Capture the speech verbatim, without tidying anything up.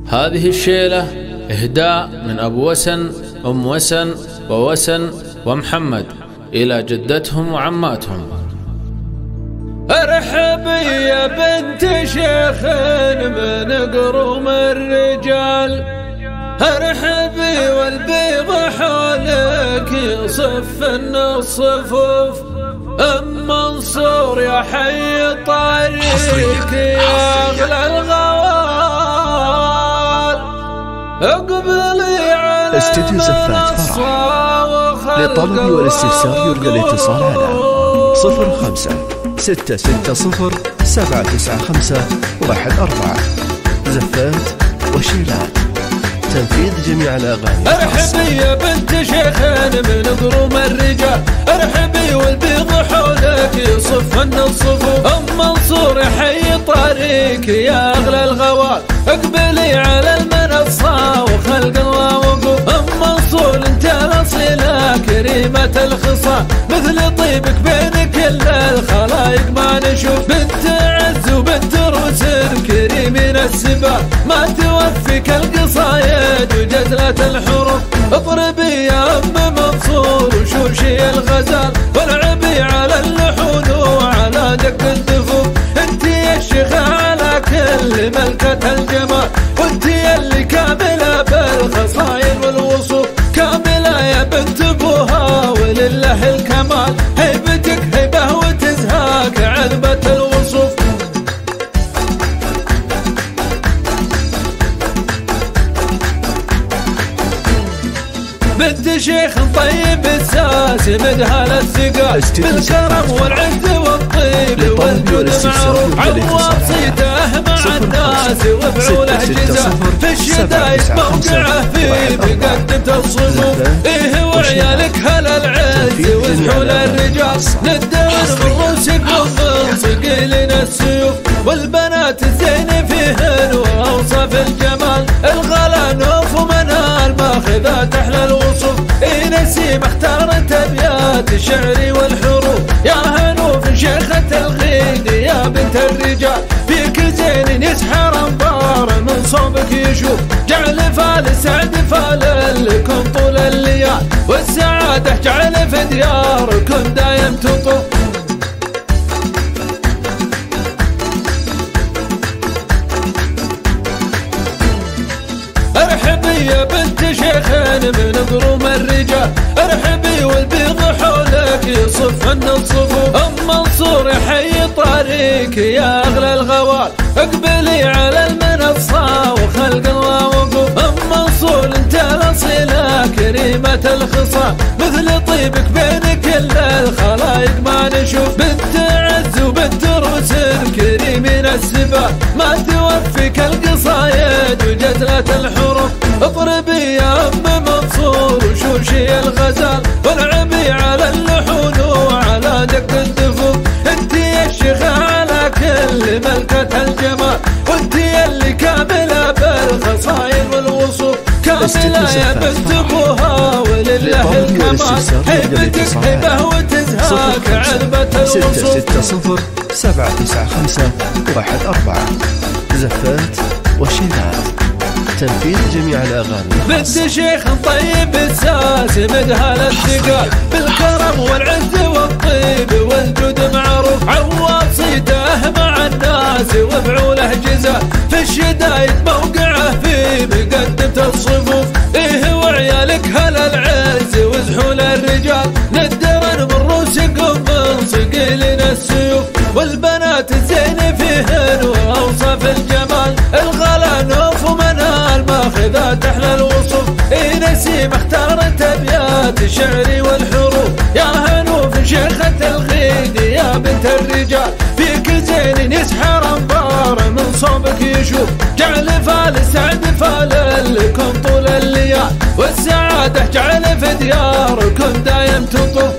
هذه الشيلة إهداء من أبو وسن، أم وسن، ووسن، ومحمد إلى جدتهم وعماتهم. ارحبي يا بنت شيخ من قروم الرجال، ارحبي والبيض حولك يصفن الصفوف، ام منصور يا حي طريق يا اغلى الغوال، اقبلي على استديو زفات فرح. للطلب والاستفسار يرجى الاتصال على صفر خمسة ستة ستة صفر سبعة تسعة خمسة واحد أربعة. زفات وشيلات، تنفيذ جميع الأغاني. ارحبي يا بنت شيخين من قروم الرجال، ارحبي والبيض حولك يصفن الصفوف، ام منصور يا حي طريق يا اغلى الغوال، اقبلي على المنصة وخلق الله وقوف، ام منصور انت الاصيلة كريمة الخصال، مثل طيبك بين كل الخلايق ما نشوف، بنت عز وبنت رسل كريمين السبال، ما توفيك القصايد وجزلة الحروف، اضربي يا ام منصور وشوشي الغزال، والعبي على اللحون وعلى دق الدفوف، انت يا الشيخة على كل ملكة الجمال، وانت اللي كاملة بالخصايل والوصوف، كاملة يا بنت ابوها ولله الكمال، هيبتك هيبة وتزهاك عذبة الوصوف. بنت شيخ طيب الساس مدهال الثقال، بالكرم والعز والطيب والجود معروف، عواصيته مع الناس وفعوله جزاء، في الشدايد موقعه في بقدمة الصفوف، ايه وعيالك هلا العز وزحول الرجال، ندور بالرسل ومن صقيلين السيوف، والبنات الزين فيهن واوصاف الجمال، الغلا نوف ومنال ماخذات احلى الوصوف، اي نسيم اختارت ابيات الشعر والحروف، يا هنوف شيخة الغيد يا بنت الرجال، فيك زين يسحر انبار من صوبك يشوف، جعل فال سعد فال لكم طول الليال، والسعادة جعل في دياركم دايم تطوف. ارحبي يا بنت شيخين من قروم الرجال، ارحبي والبيض حولك يصفن الصفوف، ام منصور يا حي طريق يا اغلى الغوال، اقبلي على المنصة وخلق الله وقوف، ام منصور انت الاصيلة كريمة الخصال، مثل طيبك بين كل الخلايق ما نشوف، بنت عز وبنت رسل كريمين السبال، ما توفيك القصايد وجزلة الحروف، اضربي يا ام منصور وشوشي الغزال، والعبي على اللحون وعلى دق الدفوف، انت يا الشيخة على كل ملكة الجمال، وانت اللي كاملة بالخصايل والوصوف، كاملة يا بنت ابوها ولله الكمال، هيبتك هيبة وتزهاك عذبة الوصوف. ستة ستة صفر سبعة تسعة خمسة واحد أربعة. زفات وشيلات، تنفيذ جميع الأغاني. بنت شيخ طيب الساس مدهال الثقال، بالكرم والعز والطيب والجود معروف، عواصيته مع الناس وفعوله جزاء، في الشدايد موقعه في مقدمة الصفوف، ايه وعيالك هلا العز وزحول الرجال، ندرن من روسكم من صقيلين السيوف، والبنات الزين فيهن واوصاف الجمال، الغلا نوف ومنال ماخذات احلى الوصوف، اي نسيم اختارت ابيات الشعر والحروف، يا هنوف شيخة الغيد يا بنت الرجال، فيك زين يسحر انبار من صوبك يشوف، جعل فال سعد فال لكم طول الليال، والسعادة جعل في دياركم دايم تطوف.